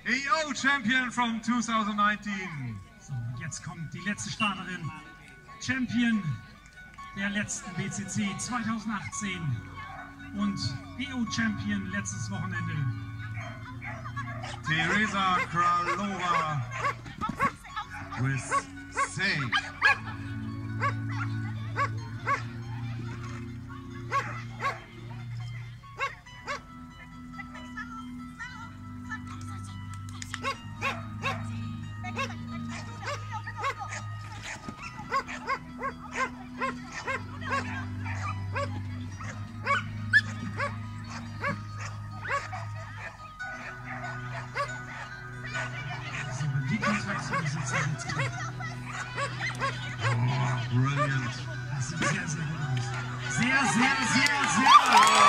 EO Champion from 2019. So, jetzt kommt die letzte Starterin. Champion der letzten BCC 2018 und EO Champion letztes Wochenende. Teresa Kralova with save. Oh, brilliant. Das sieht sehr, sehr gut aus. Sehr, sehr, sehr, sehr.